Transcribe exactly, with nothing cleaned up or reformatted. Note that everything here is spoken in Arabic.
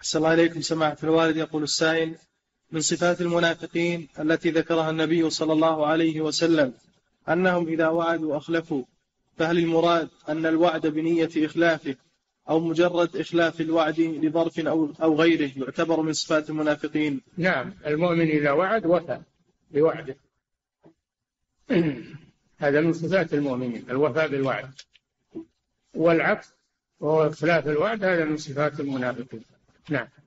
أحسن الله إليكم سماحة الوالد. يقول السائل: من صفات المنافقين التي ذكرها النبي صلى الله عليه وسلم أنهم إذا وعدوا أخلفوا، فهل المراد أن الوعد بنية إخلافه أو مجرد إخلاف الوعد لظرف أو, أو غيره يعتبر من صفات المنافقين؟ نعم، المؤمن إذا وعد وفى بوعده هذا من صفات المؤمنين، الوفاء بالوعد. والعكس وهو إخلاف الوعد هذا من صفات المنافقين. نعم.